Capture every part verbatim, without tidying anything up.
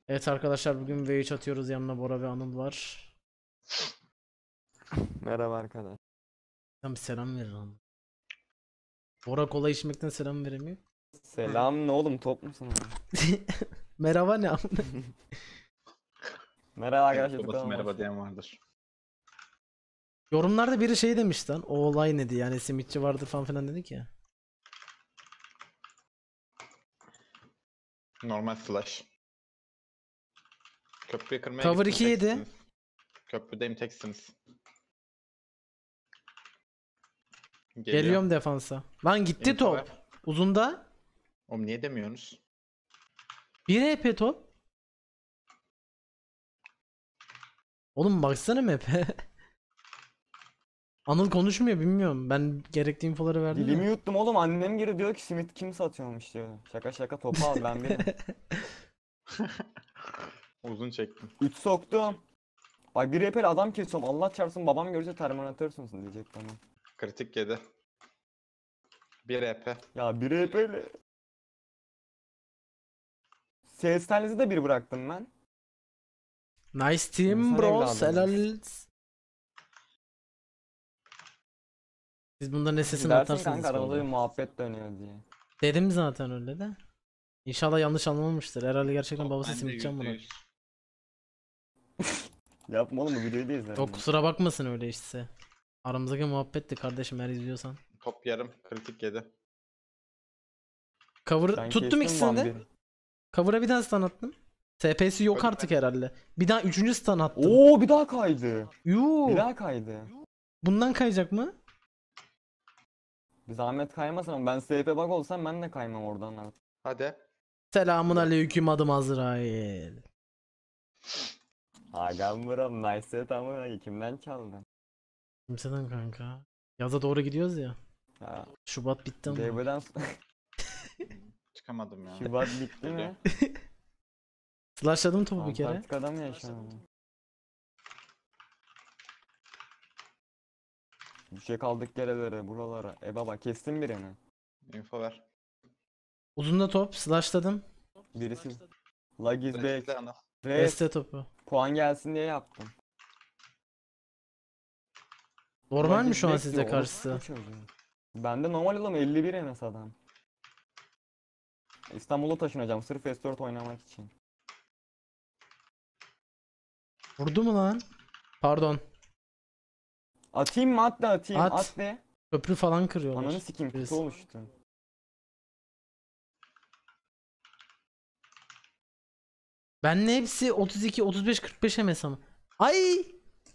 Evet arkadaşlar, bugün V üç atıyoruz. Yanımda Bora ve Anıl var. Merhaba arkadaş. Sen bir selam ver lan. Bora kola içmekten selam veremiyor. Selam ne oğlum, top musun oğlum? Merhaba ne amına. Merhaba arkadaşlar. Babası tıkladım merhaba başla. diyen vardır. Yorumlarda biri şey demiş lan. O olay neydi yani, simitçi vardır falan filan dedik ya. Normal slash. Köprüyü kırmaya Cover gittim, iki yedi. teksiniz. Köprüdeyim, teksiniz. Geliyor. Geliyorum defansa. Lan gitti Info top. ver. Uzunda. Oğlum niye demiyorsunuz? bir E P top. Oğlum baksana map'e. Anıl konuşmuyor, bilmiyorum. Ben gerekli infoları verdim. Dilimi de. yuttum oğlum, annem geri diyor ki simit kim satıyormuş diyor. Şaka şaka, topu al ben benim. Uzun çektim. üç soktum. Bak bir epey adam kesiyorum, Allah çarpsın babam görürse terminatörsün diyecek bana. Kritik yedi. Bir E P. Ya bir epeyle. Ses telinizi de bir bıraktım ben. Nice team İnsan bros. evladıyız. Helal. Siz bunda ne sesini Dersin atarsınız kanka, aramızda bir sonra. muhabbet dönüyor diye. Dedim zaten öyle de. İnşallah yanlış anlamamıştır. Herhalde gerçekten babası simitçi buna. Yapma oğlum, bu videoyu da izlerim. Yok kusura bakmasın öyle işte. Aramızdaki muhabbetti kardeşim, eğer izliyorsan. Top yarım. Kritik yedi. Cover Ben tuttum kestim ikisini de. vampiri. Cover'a bir daha stun attım. S P'si yok Öyle artık herhalde. Bir daha üçüncü stun attım. Oo, bir daha kaydı. Yuu. Bir daha kaydı. Bundan kayacak mı? Bir zahmet kaymasın ama ben S P bug olsam ben de kaymam oradan artık. Hadi. Selamun aleyküm, adım Azrail. Agam buram nice set ama kimden çaldın? Kimseden kanka. Yaza doğru gidiyoruz ya. Ya Şubat bitti ama. Devre'den Çıkamadım ya. Şubat bitti mi? Slashladım topu bir kere. Antarktika'da mı yaşanıyor? Bir şey kaldık yerlere, buralara. E baba, kestim birini. Info ver. Uzunda top. Slashladım. Birisi lag is back. Kritikle ana. Res. Reste topu. Puan gelsin diye yaptım. Normal Lag mi is şu an back sizde diyor, karşısı? orospu çocuğu. Bende normal oğlum, elli bir Enes adam. İstanbul'a taşınacağım sırf S dört oynamak için. Vurdu mu lan? Pardon. Atayım mı, at da atayım, At. at de. Köprü falan kırıyorlar. Ananı sikeyim, Birisi. kutu oluştu. Ben ne hepsi otuz iki, otuz beş, kırk beş M S ama. Ay!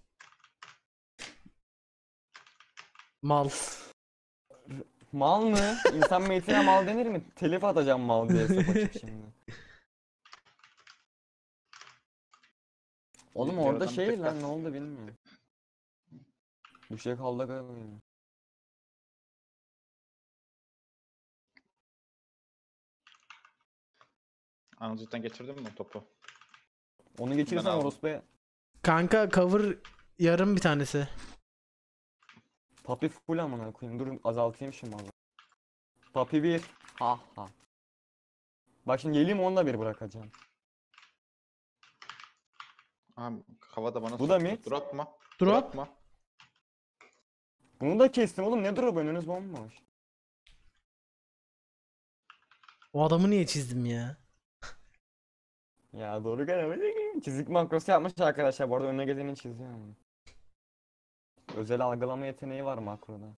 Mal. Mal mı? İnsan meytine mal denir mi? Telif atacağım mal diye hesap açıp şimdi. Oğlum Bir orada adam şey tek lan, at. ne oldu bilmiyorum. Bir şey kaldı galiba. Anılcıktan geçirdin mi topu? Onu geçirirsen Ben aldım. orospu. Kanka cover yarım bir tanesi. Papi full amına koyayım. Dur azaltayım şimdi malı. Papi bir. Ha ha. Bak şimdi geleyim, onu da bir bırakacağım. Aha, havada bana Bu da soktu. mid. Drop mu? Drop. mu? Bunu da kestim oğlum, ne drop, önünüz bomboş. O adamı niye çizdim ya? Ya doğru gelemedik. Çizik makrosu yapmış arkadaşlar, bu arada önüne geleni çiziyor. Yani. Özel algılama yeteneği var makroda.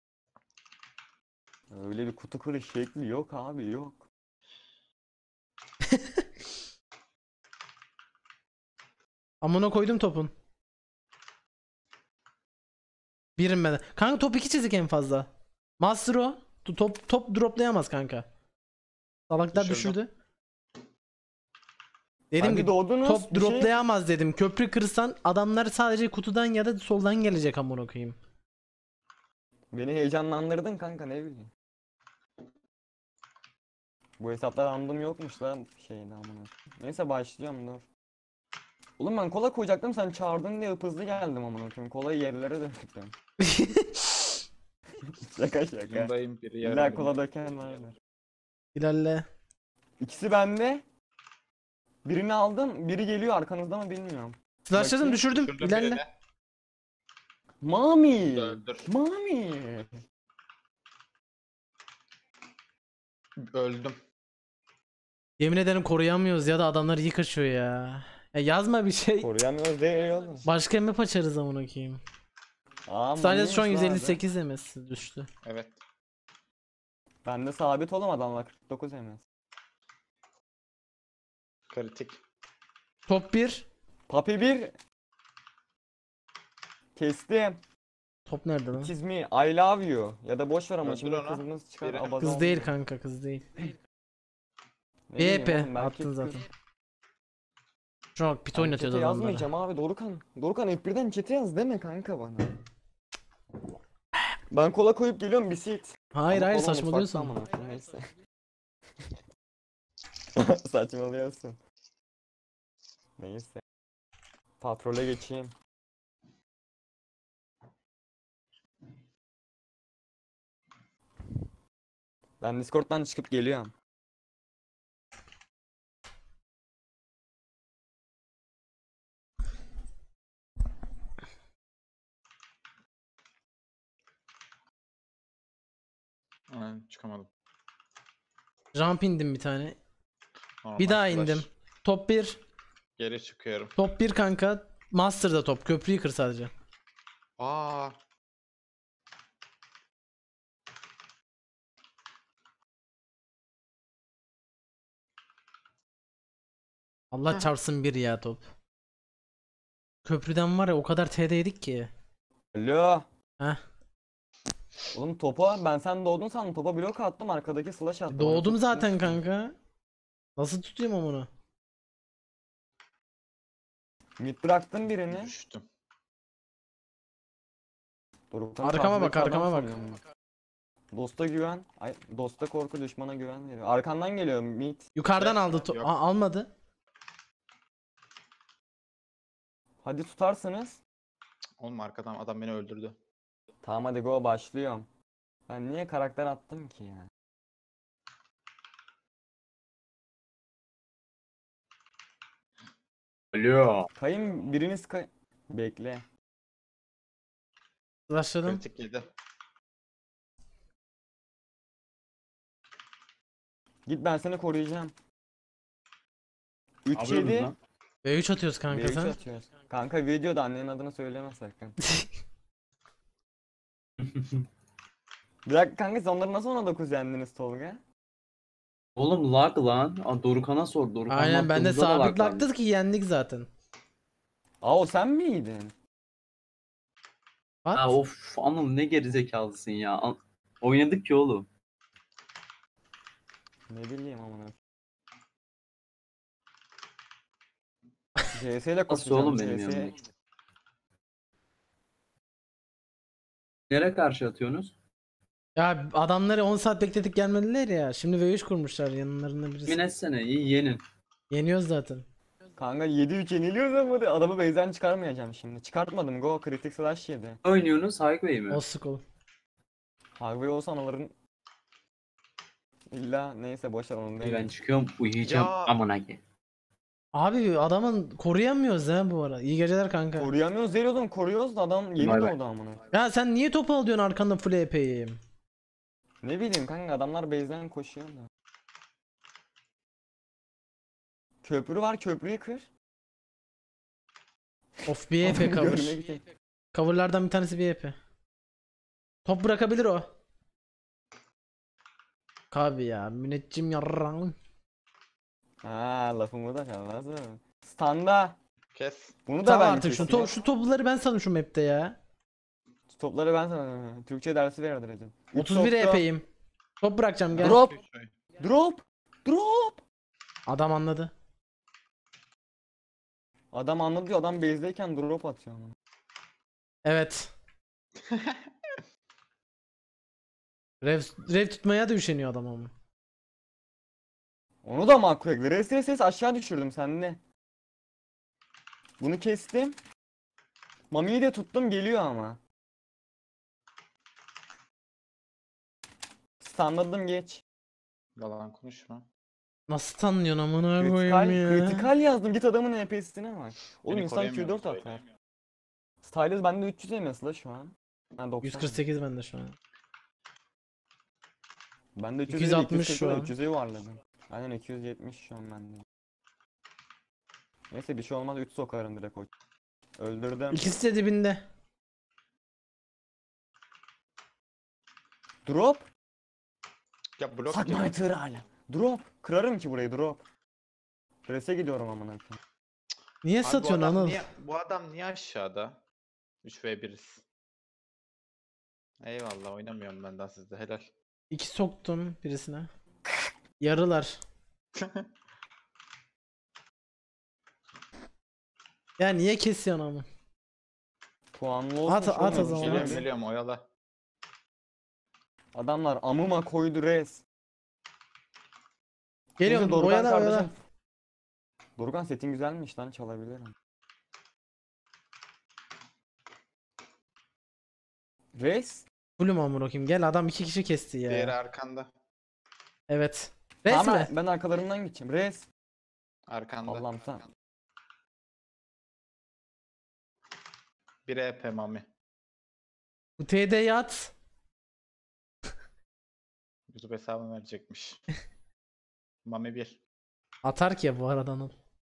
Öyle bir kutu kırış şekli yok abi, yok. Amına koydum topun. Birim ben. Kanka top iki çizik en fazla. Master o. Tu- Top top droplayamaz kanka. Salaklar Düşürdüm. düşürdü. Dedim Hadi ki doğdunuz, top bir şey- droplayamaz dedim. Köprü kırsan adamlar sadece kutudan ya da soldan gelecek amına koyayım. Beni heyecanlandırdın kanka, ne bileyim. Bu hesapta random yokmuş lan şeyde amına. Neyse başlıyorum, dur. Oğlum ben kola koyacaktım, sen çağırdın diye hızlı geldim amına koyayım. Kolayı yerlere döktüm. Şaka şaka. Yundayım biri İlla yarım. kola döken vardır. İlerle. İkisi bende. Birini aldım. Biri geliyor arkanızda mı bilmiyorum. Slash'ladım Bakayım. düşürdüm. Düşürdüm İlerle. birini. Mami. Öldür. Mami. Öldüm. Yemin ederim koruyamıyoruz ya da adamlar iyi kaçıyor ya. Ya yazma bir şey. Koruyamıyoruz değil oğlum. Başka map açarız amına koyayım. Aa, Sadece şu an Mami'ymiş lan yüz elli sekiz demesi düştü. Evet. Ben de sabit oğlum adamlar kırk dokuz M S. Kritik. Top bir. Papi bir. Kestim. Top nerede lan? It is me. I love you. Ya da boş ver ama Öldür şimdi onu. kızımız çıkar. Biri. abaza Kız değil olmuyor. kanka, kız değil. Ne bileyim B P oğlum, belki attın kız. zaten. Şu an pit Ben oynatıyordu chat'e adamları. yazmayacağım abi Dorukan. Dorukan F birden chat'e yaz deme kanka bana. Ben kola koyup geliyorum bir sit. Hayır Ama hayır kola saçmalıyorsun. mutfakta amına koyayım, neyse. Saçmalıyorsun. Neyse. Patrole geçeyim. Ben Discord'dan çıkıp geliyorum. Aynen, çıkamadım. Jump indim bir tane. Normal Bir daha flash. indim. Top bir. Geri çıkıyorum. Top bir kanka. Master'da top. Köprüyü kır sadece. Aa. Allah Heh. çarpsın bir ya top. Köprüden var ya o kadar T D yedik ki. Alo. Heh. Oğlum topa ben sen doğdun sandım topa blok attım arkadaki slash attım. Doğdum Onu zaten tutmuyorsun. kanka. Nasıl tutayım onu? Mid bıraktın birini. Düştüm. Dorukhan Arkama çarptı, bak, arkama yukarıdan bak. sanıyorum. Dosta güven. Ay dosta korku düşmana güven veriyor. Arkandan geliyor mid. Yukarıdan Yok, aldı to- yok. Aa, almadı. Hadi tutarsınız. Oğlum arkadan adam beni öldürdü. Tamam hadi go başlıyorum. Ben niye karakter attım ki ya? Alo. Kayın biriniz kay... Bekle. Başladım. Kritik yedi. Git ben seni koruyacağım. üç Yapıyorsunuz yedi lan. B üç atıyoruz kanka B üç sen. atıyoruz. Kanka videoda annenin adını söyleme sakın. Bir dakika kanka siz onları nasıl ona dokuz yendiniz Tolga? Oğlum lag lan. Aa, Dorukan'a sor. Dorukan Aynen ben de baktığımızda da sabit lag varmış. laktı ki yendik zaten. Aa o sen miydin? What? Ha of anam ne gerizekalısın ya. An- Oynadık ki oğlum. Ne bileyim amına. C S ile koşacağım. oğlum benim C S. yanımda? Nereye karşı atıyorsunuz? Ya adamları on saat bekledik gelmediler ya. Şimdi V üç kurmuşlar yanlarında birisi. Yemin etsene iyi yenin. Yeniyoruz zaten. Kanka yedi üç yeniliyoruz ama de adamı base'den çıkarmayacağım şimdi. Çıkartmadım go kritik slash yedi. Oynuyorsunuz Highway mi? Old school. Harbi olsa anaların illa neyse boşver onu İyi, değil. ben çıkıyorum uyuyacağım Ya. amına ki. Abi adamın koruyamıyoruz ha bu ara. İyi geceler kanka. Koruyamıyoruz değil oğlum koruyoruz da adam yeni Bay bay. doğdu amına. Ya sen niye topu alıyorsun arkanda full E P'yi? Ne bileyim kanka adamlar base'den koşuyor da. Köprü var köprüyü kır. Of bir E P Adamı cover. görmek için. Coverlardan bir tanesi bir E P. Top bırakabilir o. Abi ya müneccim yarrağım. Ha lafımı da çalmaz mı? Standa. Kes. Bunu da Tamam ben artık şu, keseyim. top, şu topları ben sanırım şu map'te ya. Topları ben sana Türkçe dersi verdireceğim. Üç otuz bir topta- E P'yim. Top bırakacağım gel. Drop. Drop. Drop. Adam anladı. Adam anladı diyor adam base'deyken drop atıyor ama. Evet. Rev, rev tutmaya da üşeniyor adam ama. Onu da makro ekle. Res res res aşağı düşürdüm sende. Bunu kestim. Mami'yi de tuttum geliyor ama. Stunladım geç. Yalan konuşma. Nasıl tanıyorsun amına Kritikal, koyayım ya. kritikal yazdım. Git adamın H P'sine bak. Oğlum Beni insan koruyamıyorum, Q dört atar. koruyamıyorum. Stylus bende üç yüz M S la şu an. Ben doksan. yüz kırk sekiz bende şu an. Bende üç yüz iki yüz altmış iki yüz şu an. üç yüze yuvarladım. Aynen iki yüz yetmiş şu an bende. Neyse bir şey olmaz, üç sokarım direkt o. Öldürdüm. İkisi de dibinde. Drop. Ya blok Sakma gibi. yatır hala. Drop. Kırarım ki burayı, drop. Rese gidiyorum amına koyayım. Niye Abi bu satıyorsun adam Anıl? niye, bu adam niye aşağıda? üç ve biriz. Eyvallah, oynamıyorum ben daha sizde, helal. İki soktum birisine. Yarılar. Ya niye kesiyorsun ama? Puanlı olsun. At- şu at o an zaman, bir şey at. Biliyorum değil. biliyorum, oyala. Adamlar amıma koydu res. Geliyorum Neyse, Dorukhan oyala oyala. kardeşim. Dorukhan setin güzelmiş lan, çalabilirim. Res? Fullüm amına koyayım. Gel adam iki kişi kesti ya. Diğeri arkanda. Evet. Tamam, Resme. ben, ben arkalarından gideceğim. Res. Arkanda. Allah'ım sen. Bir E P Mami. Bu T D'yi at. YouTube hesabını verecekmiş. Mami bir. Atar ki ya bu arada Anıl.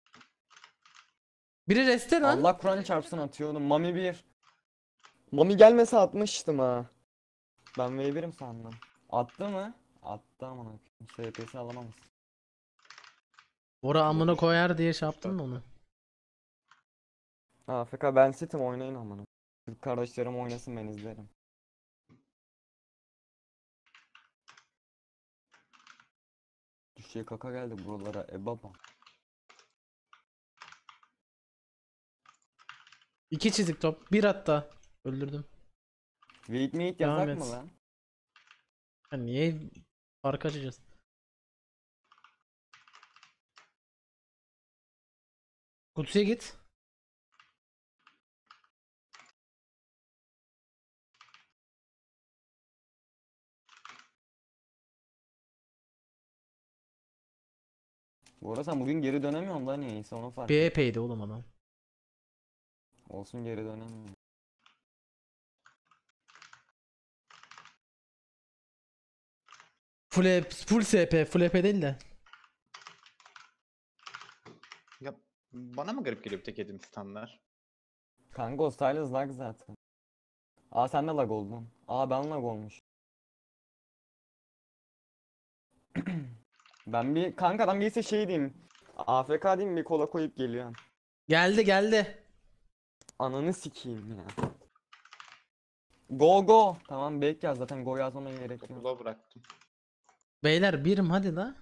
Biri reste lan. Allah Kur'an çarpsın atıyordum. Mami bir. Mami gelmese atmıştım ha. Ben V birim sandım. Attı mı? Attı ama. S P'sini alamamız. Bora amına koyar diye şey yaptın mı onu? A F K ben sitim, oynayın amına. Türk kardeşlerim oynasın, ben izlerim. Düşe kaka geldi buralara, e baba. İki çizik top. Bir hatta. Öldürdüm. Wait me it Devam yasak et. mı lan? Ya niye fark açacağız? Kutuya git. Bu arada sen bugün geri dönemiyorsun lan, niyeyse onu fark B ettim. epeydi oğlum adam. Olsun, geri dönemiyorum. Full, E- full S P. Full E P değil de. Ya bana mı garip geliyor bir tek yediğim standlar? Kanka o Stylus lag zaten. Aa sen de lag oldun. Aa ben lag olmuş. Ben bir kanka adam gelirse şey diyeyim. A F K diyeyim, bir kola koyup geliyorum. Geldi geldi. Ananı sikeyim ya. Go go. Tamam bek yaz, zaten go yazmama gerek yok. Low bıraktım. Beyler birim hadi la.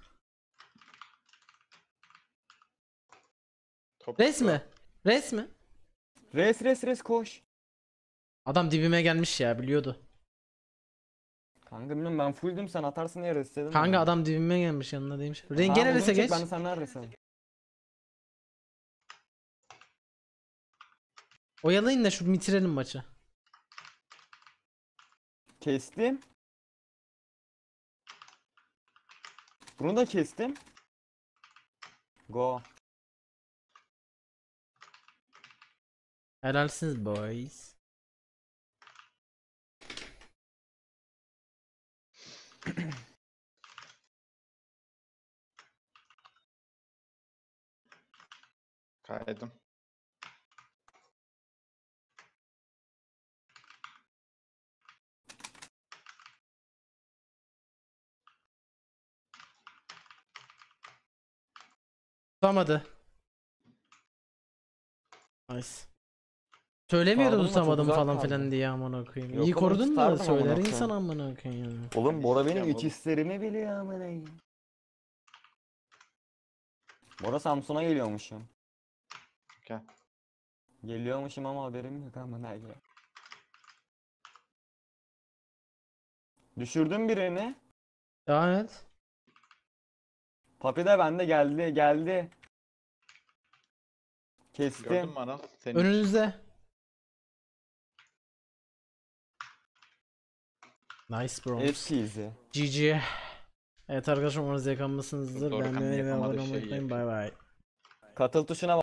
Top Res mi? Res mi? Res res res koş. Adam dibime gelmiş ya biliyordu. Kanka bilmiyorum, ben fulldüm, sen atarsın diye res dedim. Kanka ya. adam dibime gelmiş yanına değilmiş. Tamam, Rengene uzun rese çek, geç. Ben de senden res alayım. Oyalayın da şu bitirelim maçı. Kestim. Bunu da kestim. Go. Helalsiniz boys. Kaydım. Tutamadı. Nice. Söylemiyordu Pardon da çok tutamadım uzak falan kaldı. filan diye amına koyayım. Yok İyi oğlum, korudun da tutardım amına söyler koyayım. insan amına koyayım. Oğlum Bora benim istiyorum iç oğlum. hislerimi biliyor amına koyayım. Bora Samsun'a geliyormuşum. Gel. Geliyormuşum ama haberim yok amına koyayım. Düşürdüm birini. Devam et. Papi de bende, geldi geldi. Kestim. Gördün mü Anıl? Senin Önünüzde. Nice bro. Eskizi. G G. Evet arkadaşlar umarım zevk almışsınızdır. Dorukhan'ın Beğenmeyi ve yapamadığı abone olmayı şeyi unutmayın. yapıyor. Bay bay. Katıl tuşuna